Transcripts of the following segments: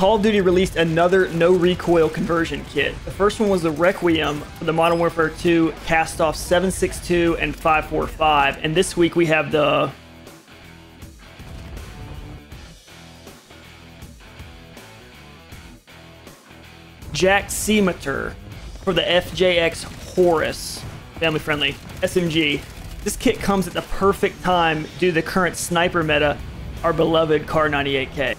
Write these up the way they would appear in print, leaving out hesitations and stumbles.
Call of Duty released another no recoil conversion kit. The first one was the Requiem for the Modern Warfare 2 cast-off 7.62 and 5.45, and this week we have the Jaximeter for the FJX Horus, family-friendly SMG. This kit comes at the perfect time due to the current sniper meta, our beloved Kar 98K.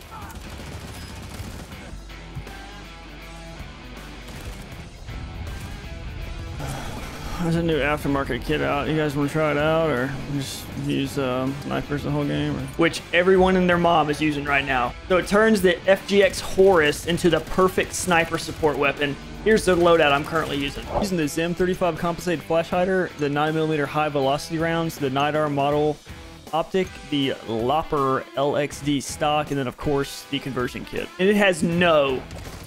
There's a new aftermarket kit out. You guys want to try it out, or just use snipers the whole game? Which everyone and their mom is using right now. So it turns the FGX Horus into the perfect sniper support weapon. Here's the loadout I'm currently using. Using the Zim 35 compensated flash hider, the 9mm high velocity rounds, the Nidar model optic, the Lopper LXD stock, and then of course the conversion kit. And it has no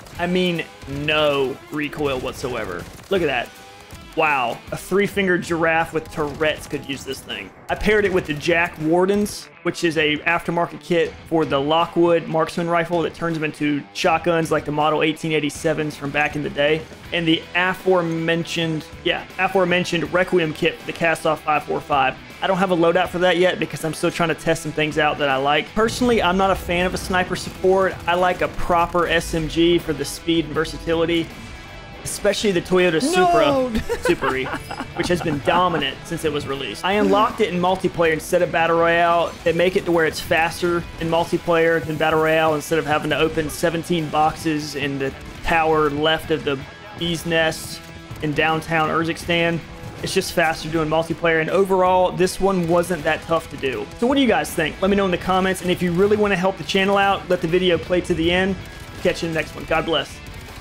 recoil whatsoever. Look at that. Wow, a 3-fingered giraffe with Tourette's could use this thing. I paired it with the Jack Wardens, which is a aftermarket kit for the Lockwood marksman rifle that turns them into shotguns like the Model 1887s from back in the day, and the aforementioned Requiem kit for the cast-off 5.45. I don't have a loadout for that yet because I'm still trying to test some things out that I like. Personally, I'm not a fan of a sniper support. I like a proper SMG for the speed and versatility. Especially the Toyota Supra, which has been dominant since it was released. I unlocked it in multiplayer instead of Battle Royale. They make it to where it's faster in multiplayer than Battle Royale instead of having to open 17 boxes in the tower left of the Bee's Nest in downtown Urzikstan. It's just faster doing multiplayer, and overall, this one wasn't that tough to do. So what do you guys think? Let me know in the comments, and if you really want to help the channel out, let the video play to the end. Catch you in the next one. God bless.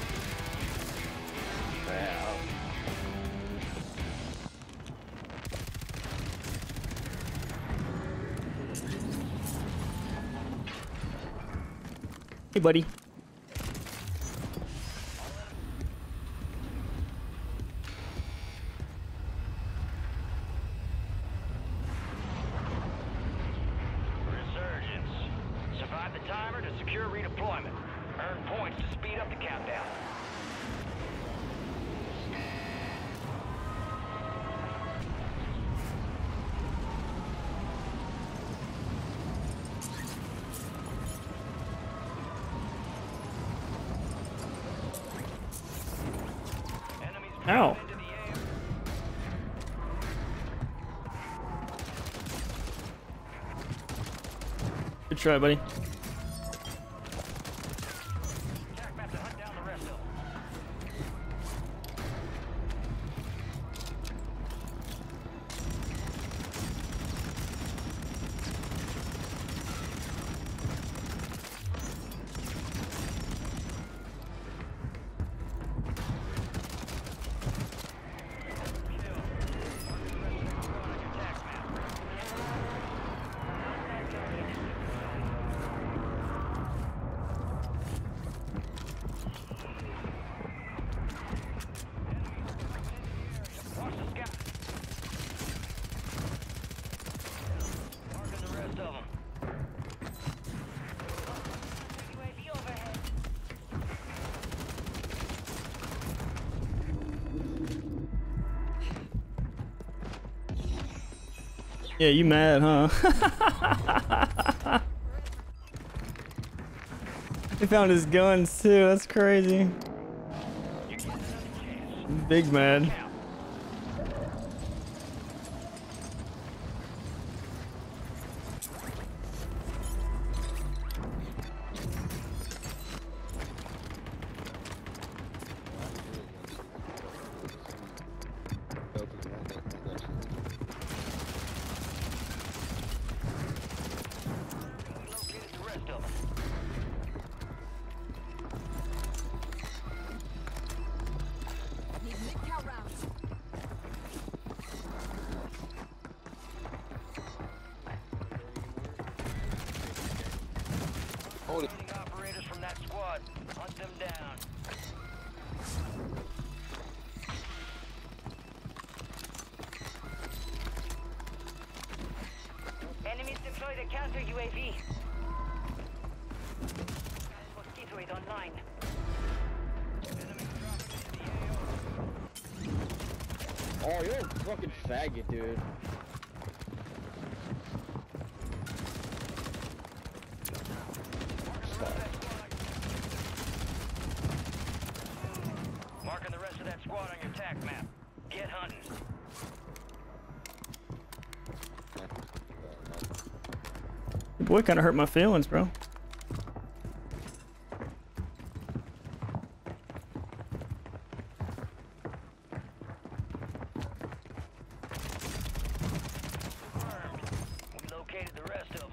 Hey, buddy. Resurgence. Survive the timer to secure redeployment. Earn points to speed up the countdown. Ow. Good try, buddy. Yeah, you mad, huh? He found his guns too, that's crazy. Big mad. Operators from that squad, hunt them down. Enemies deployed a counter UAV. Mosquito Evacuate online. Oh, you're a fucking faggot, dude. Marking the rest of that squad on your TAC map. Get hunting. Your boy kind of hurt my feelings, bro. We located the rest of them.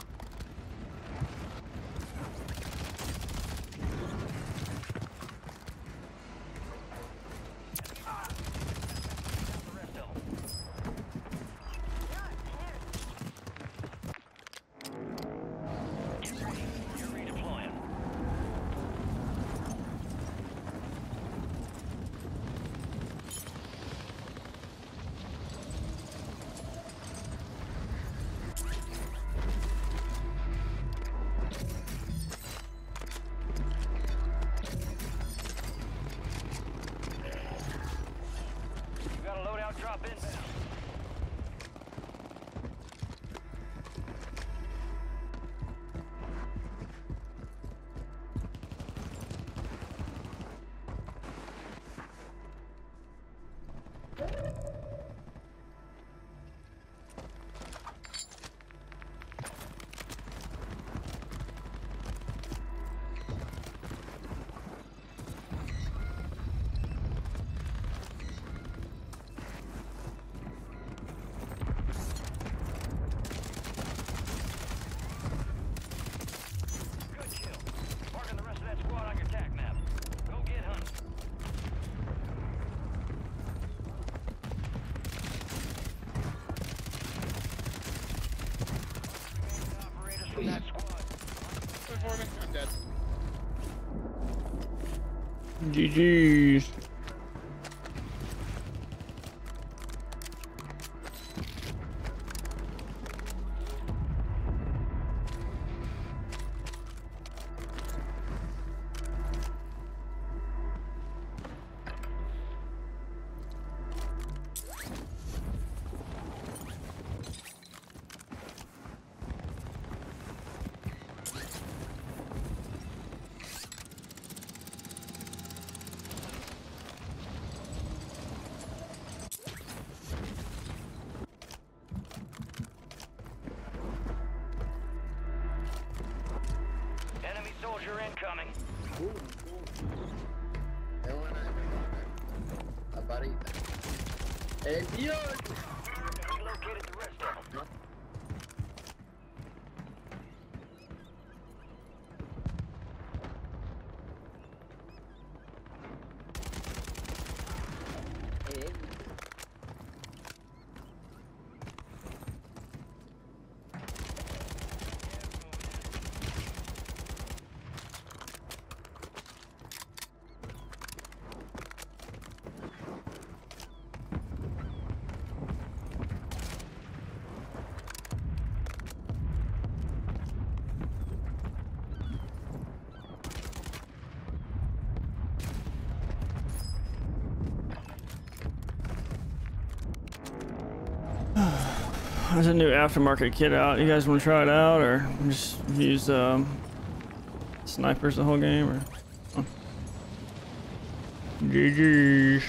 Drop inbound. That squad. I'm dead. GG's. Enemy soldier incoming. Hey, yo! We located the rest of them. There's a new aftermarket kit out. You guys want to try it out, or just use snipers the whole game, or GG's.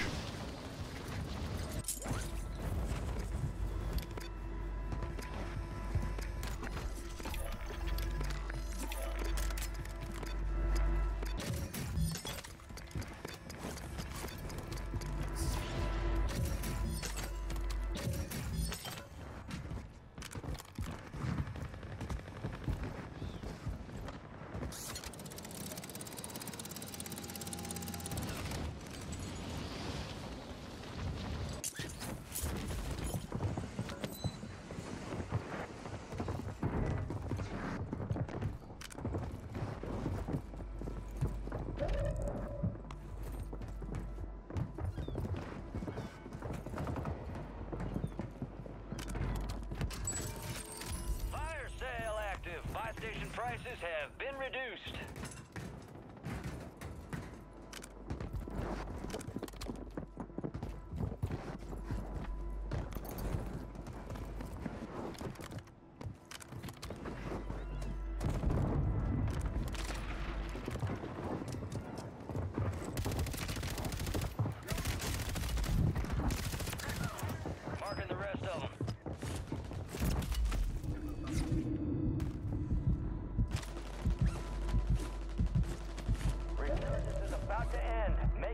Fire sale active. Buy station prices have been reduced.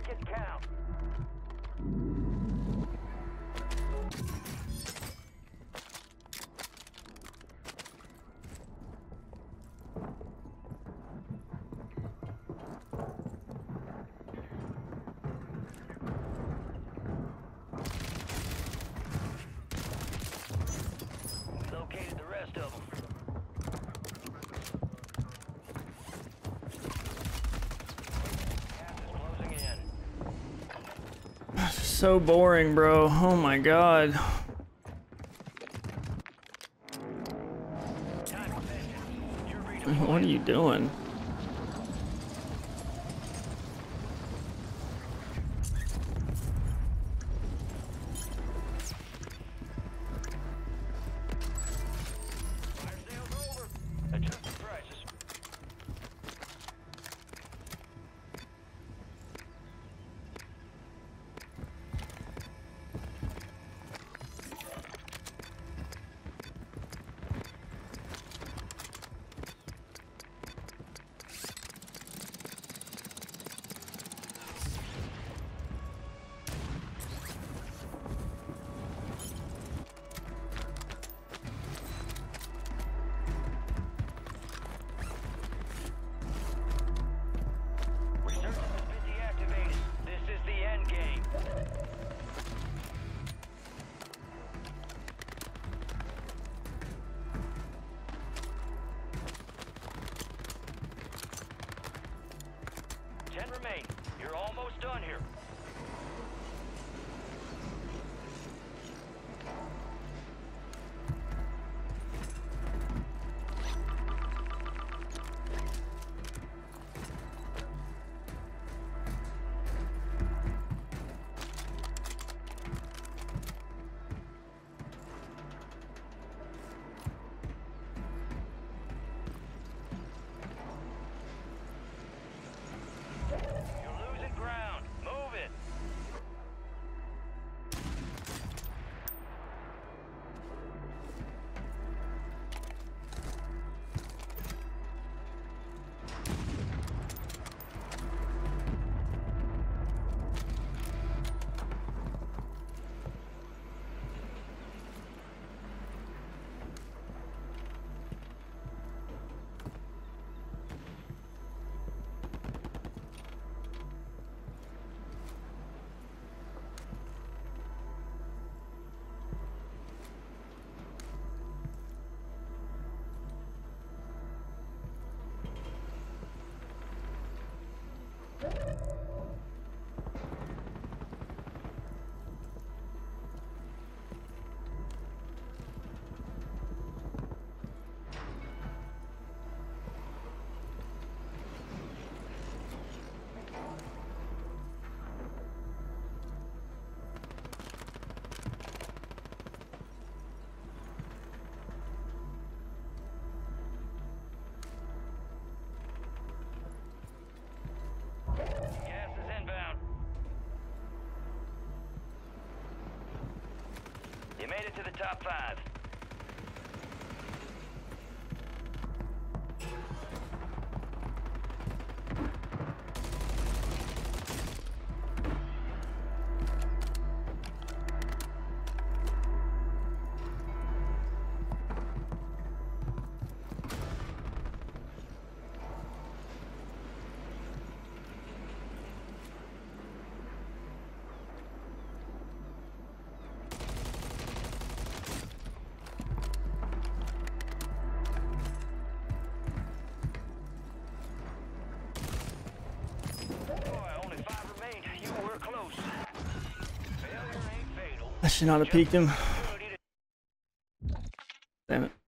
Seconds count. We located the rest of them. Gas is closing in. So boring, bro. Oh my god. Time for vengeance. You're redeployed. What are you doing? Fire sales over. Adjusting prices. Resurgence has been deactivated. This is the end game. Ten remain. You're almost done here. You're losing ground. Move it. Gas is inbound. You made it to the top 5. I should not have peeked him. Damn it.